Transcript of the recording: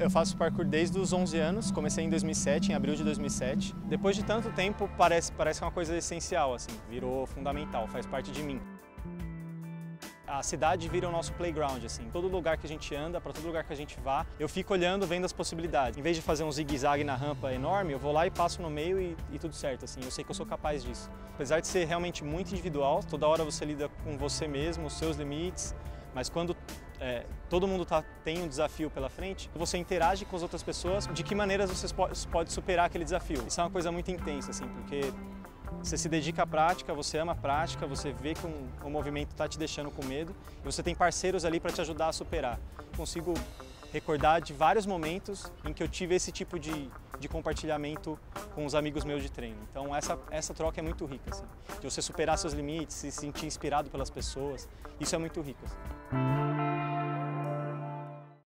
Eu faço parkour desde os 11 anos, comecei em 2007, em abril de 2007. Depois de tanto tempo, parece uma coisa essencial, assim, virou fundamental, faz parte de mim. A cidade vira o nosso playground, assim. Todo lugar que a gente anda, para todo lugar que a gente vá, eu fico olhando, vendo as possibilidades. Em vez de fazer um zigue-zague na rampa enorme, eu vou lá e passo no meio e tudo certo, assim. Eu sei que eu sou capaz disso. Apesar de ser realmente muito individual, toda hora você lida com você mesmo, os seus limites, mas quando todo mundo tem um desafio pela frente, você interage com as outras pessoas, de que maneiras você pode superar aquele desafio. Isso é uma coisa muito intensa, assim, porque você se dedica à prática, você ama a prática, você vê que o movimento está te deixando com medo e você tem parceiros ali para te ajudar a superar. Consigo recordar de vários momentos em que eu tive esse tipo de compartilhamento com os amigos meus de treino. Então essa troca é muito rica, assim, de você superar seus limites, se sentir inspirado pelas pessoas, isso é muito rico, assim.